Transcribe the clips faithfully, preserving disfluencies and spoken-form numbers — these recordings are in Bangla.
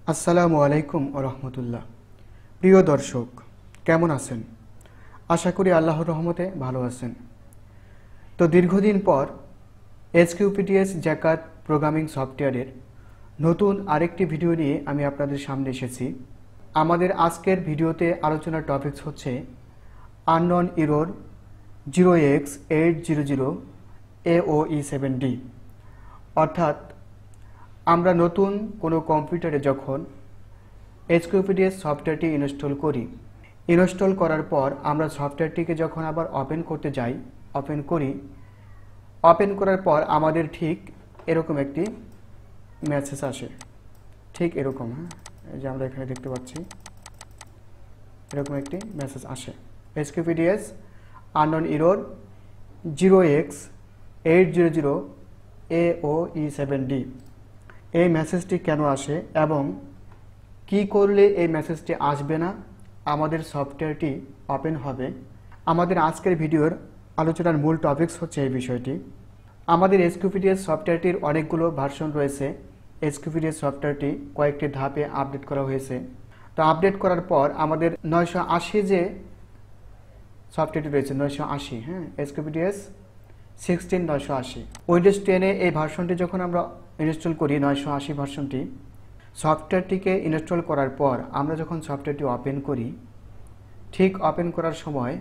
আসসালামু আলাইকুম ওয়া রাহমাতুল্লাহ। প্রিয় দর্শক, কেমন আছেন? আশা করি আল্লাহর রহমতে ভালো আছেন। তো দীর্ঘদিন পর এইচকিউপিডিএস জ্যাকার্ড প্রোগ্রামিং সফটওয়্যারের নতুন আরেকটি ভিডিও নিয়ে আমি আপনাদের সামনে এসেছি। আমাদের আজকের ভিডিওতে আলোচনার টপিকস হচ্ছে unknown error zero x eight zero zero A O E seven D. অর্থাৎ আমরা নতুন কোনো কম্পিউটারে যখন এইচকিউপিডিএস সফটওয়্যারটি ইনস্টল করি, ইনস্টল করার পর আমরা সফটওয়্যারটিকে যখন আবার ওপেন করতে যাই, ওপেন করি, ওপেন করার পর আমাদের ঠিক এরকম একটি মেসেজ আসে। ঠিক এরকম, হ্যাঁ, এই যে আমরা এখানে দেখতে পাচ্ছি এরকম একটি মেসেজ আসে, HQPDS unknown error zero x eight zero zero A O E seven D. এই মেসেজটি কেন আসে এবং কি করলে এই মেসেজটি আসবে না, আমাদের সফটওয়্যারটি ওপেন হবে, আমাদের আজকের ভিডিওর আলোচনার মূল টপিকস হচ্ছে এই বিষয়টি। আমাদের এইচকিউপিডিএস সফটওয়্যারটির অনেকগুলো ভার্সন রয়েছে। এইচকিউপিডিএস সফটওয়্যারটি কয়েকটি ধাপে আপডেট করা হয়েছে। তো আপডেট করার পর আমাদের নয়শো আশি যে সফটওয়্যারটি রয়েছে, নয়শো আশি, হ্যাঁ, এইচকিউপিডিএস সিক্সটিন নয়শো আশি, উইন্ডোজ টেনে এই ভার্সনটি যখন আমরা ইনস্টল করি, নয়শো আশি ভার্সনটি, সফটওয়্যারটিকে ইনস্টল করার পর আমরা যখন সফটওয়্যারটি ওপেন করি, ঠিক ওপেন করার সময়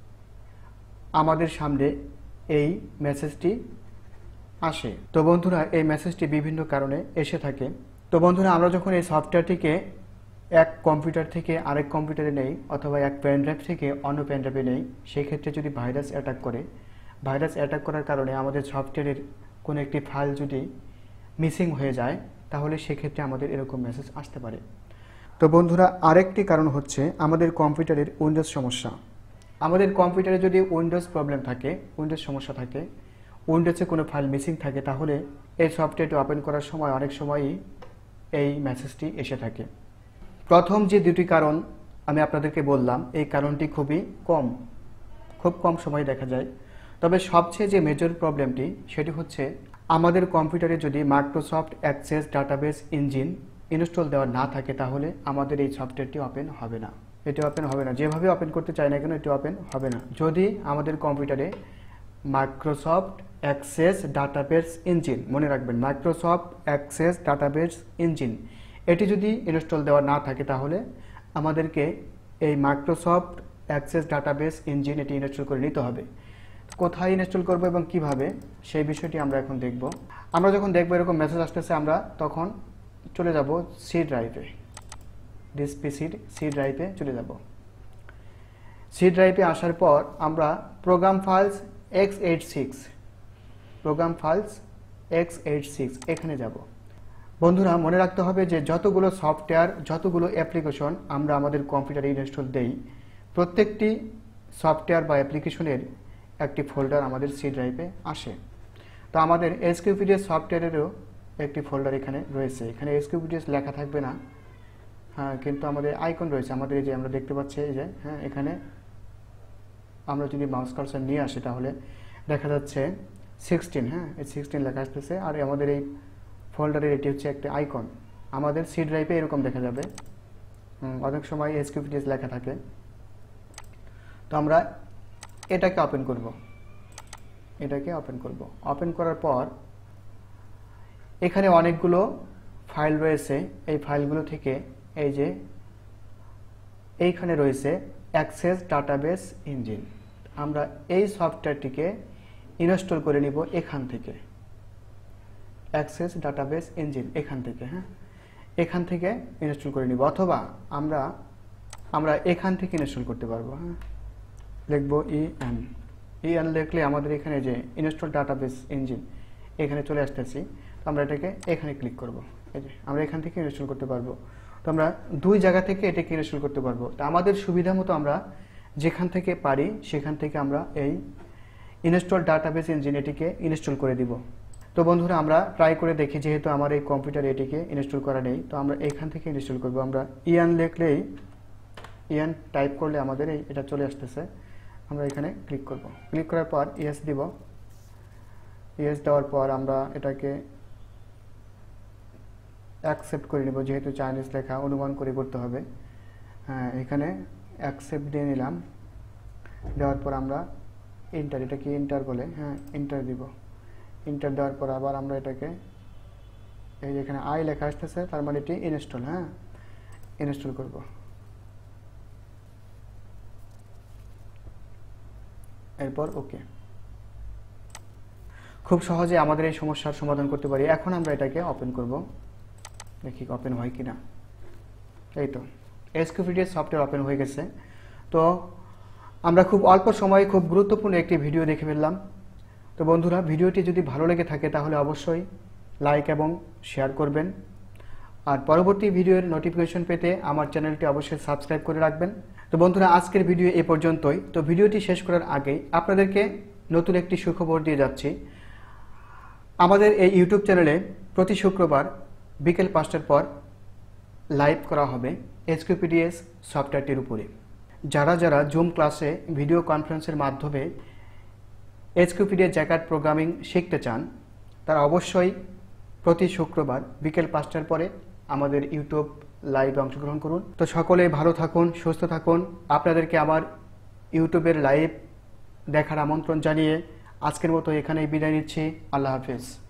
আমাদের সামনে এই মেসেজটি আসে। তো বন্ধুরা, এই মেসেজটি বিভিন্ন কারণে এসে থাকে। তো বন্ধুরা, আমরা যখন এই সফটওয়্যারটিকে এক কম্পিউটার থেকে আরেক কম্পিউটারে নেই অথবা এক পেন ড্রাইভ থেকে অন্য পেন ড্রাইভে নেই, সেক্ষেত্রে যদি ভাইরাস অ্যাটাক করে, ভাইরাস অ্যাটাক করার কারণে আমাদের সফটওয়্যারের কোনো একটি ফাইল যদি মিসিং হয়ে যায়, তাহলে সেক্ষেত্রে আমাদের এরকম মেসেজ আসতে পারে। তো বন্ধুরা, আরেকটি কারণ হচ্ছে আমাদের কম্পিউটারের উইন্ডোজ সমস্যা। আমাদের কম্পিউটারে যদি উইন্ডোজ প্রবলেম থাকে, উইন্ডোজ সমস্যা থাকে, উইন্ডোজে কোনো ফাইল মিসিং থাকে, তাহলে এই সফটওয়্যারটি ওপেন করার সময় অনেক সময়ই এই মেসেজটি এসে থাকে। প্রথম যে দুটি কারণ আমি আপনাদেরকে বললাম, এই কারণটি খুবই কম, খুব কম সময় দেখা যায়। তবে সবচেয়ে যে মেজর প্রবলেমটি, সেটি হচ্ছে আমাদের কম্পিউটারে যদি Microsoft access database engine install দেওয়া না থাকে, তাহলে আমাদের এই সফটওয়্যারটি ওপেন হবে না। এটি ওপেন হবে না, যেভাবে ওপেন করতে চাই না কেন, এটি ওপেন হবে না। যদি আমাদের কম্পিউটারে মাইক্রোসফট অ্যাক্সেস ডাটাবেস ইঞ্জিন, মনে রাখবেন, মাইক্রোসফট অ্যাক্সেস ডাটাবেস ইঞ্জিন, এটি যদি ইনস্টল দেওয়া না থাকে, তাহলে আমাদেরকে এই মাইক্রোসফট অ্যাক্সেস ডাটাবেস ইঞ্জিন এটি ইনস্টল করে নিতে হবে। কোথায় ইনস্টল করবো এবং কিভাবে, সেই বিষয়টি আমরা এখন দেখব। আমরা যখন দেখবো এরকম মেসেজ আসতেছে, আমরা তখন চলে যাব সি ড্রাইভে, ডিস পিসির সি ড্রাইভে চলে যাব। সি ড্রাইভে আসার পর আমরা program files X eight six, program files X eight six এখানে যাব। বন্ধুরা, মনে রাখতে হবে যে যতগুলো সফটওয়্যার, যতগুলো অ্যাপ্লিকেশন আমরা আমাদের কম্পিউটারে ইনস্টল দেই, প্রত্যেকটি সফটওয়্যার বা অ্যাপ্লিকেশনের একটি ফোল্ডার আমাদের সি ড্রাইভে আসে। তো আমাদের এইচকিউপিডিএস সফটওয়্যারেরও একটি ফোল্ডার এখানে রয়েছে। এখানে এইচকিউপিডিএস লেখা থাকবে না, হ্যাঁ, কিন্তু আমাদের আইকন রয়েছে। আমাদের এই যে আমরা দেখতে পাচ্ছি, এই যে, হ্যাঁ, এখানে আমরা যদি মাউস কার্সার নিয়ে আসি, তাহলে দেখা যাচ্ছে সিক্সটিন, হ্যাঁ, এই সিক্সটিন লেখা আসতেছে। আর আমাদের এই ফোল্ডারের এটি হচ্ছে একটি আইকন। আমাদের সি ড্রাইভে এরকম দেখা যাবে, অনেক সময় এইচকিউপিডিএস লেখা থাকে। তো আমরা এটাকে ওপেন করব, এটাকে ওপেন করব। ওপেন করার পর এখানে অনেকগুলো ফাইল রয়েছে। এই ফাইলগুলো থেকে এই যে এইখানে রয়েছে অ্যাক্সেস ডাটাবেস ইঞ্জিন। আমরা এই সফটওয়্যারটিকে ইনস্টল করে নিব এখান থেকে, অ্যাক্সেস ডাটাবেস ইঞ্জিন এখান থেকে, হ্যাঁ, এখান থেকে ইনস্টল করে নিব। অথবা আমরা আমরা এখান থেকে ইনস্টল করতে পারবো, হ্যাঁ, লিখবো ই এন, ই এন লিখলে আমাদের এখানে যে ইনস্টল ডাটাবেস ইঞ্জিন এখানে চলে আসতেছি। তো আমরা এটাকে এখানে ক্লিক করব। এই যে আমরা এখান থেকে ইনস্টল করতে পারবো। তো আমরা দুই জায়গা থেকে এটাকে ইনস্টল করতে পারবো। তো আমাদের সুবিধা মতো আমরা যেখান থেকে পারি সেখান থেকে আমরা এই ইনস্টল ডাটাবেস ইঞ্জিন এটিকে ইনস্টল করে দিব। তো বন্ধুরা, আমরা ট্রাই করে দেখি, যেহেতু আমার এই কম্পিউটারে এটিকে ইনস্টল করা নেই, তো আমরা এখান থেকে ইনস্টল করব। আমরা ইএন লিখলেই, ইএন টাইপ করলে আমাদের এই এটা চলে আসতেছে। আমরা এখানে ক্লিক করব। ক্লিক করার পর ইয়েস দিব। ইয়েস দেওয়ার পর আমরা এটাকে অ্যাকসেপ্ট করে নেব, যেহেতু চাইনিজ লেখা অনুমান করে করতে হবে। হ্যাঁ, এখানে অ্যাকসেপ্ট দিয়ে নিলাম। দেওয়ার পর আমরা এন্টার, এটা কি এন্টার বলে, হ্যাঁ এন্টার দিব। এন্টার দেওয়ার পর আবার আমরা এটাকে, এই যে এখানে আই লেখা আসতেছে, তার মানে এটি ইনস্টল, হ্যাঁ ইনস্টল করব। এরপর ওকে। খুব সহজে আমাদের এই সমস্যার সমাধান করতে পারি। এখন আমরা এটাকে ওপেন করব, দেখি ওপেন হয় কিনা। এই তো এইচকিউপিডিএস সফটওয়্যার ওপেন হয়ে গেছে। তো আমরা খুব অল্প সময়ে খুব গুরুত্বপূর্ণ একটি ভিডিও দেখে ফেললাম। তো বন্ধুরা, ভিডিওটি যদি ভালো লেগে থাকে তাহলে অবশ্যই লাইক এবং শেয়ার করবেন। আর পরবর্তী ভিডিওর নোটিফিকেশন পেতে আমার চ্যানেলটি অবশ্যই সাবস্ক্রাইব করে রাখবেন। তো বন্ধুরা, আজকের ভিডিও এ পর্যন্তই। তো ভিডিওটি শেষ করার আগেই আপনাদেরকে নতুন একটি সুখবর দিয়ে যাচ্ছি। আমাদের এই ইউটিউব চ্যানেলে প্রতি শুক্রবার বিকেল পাঁচটার পর লাইভ করা হবে এইচকিউপিডিএস সফটওয়্যারটির উপরে। যারা যারা জুম ক্লাসে ভিডিও কনফারেন্সের মাধ্যমে এইচকিউপিডিএস জ্যাকার্ড প্রোগ্রামিং শিখতে চান, তারা অবশ্যই প্রতি শুক্রবার বিকেল পাঁচটার পরে আমাদের ইউটিউব লাইভে অংশগ্রহণ করুন। তো সকলে ভালো থাকুন, সুস্থ থাকুন। আপনাদেরকে আমার ইউটিউবের লাইভ দেখার আমন্ত্রণ জানিয়ে আজকের মতো এখানেই বিদায় নিচ্ছি। আল্লাহ হাফেজ।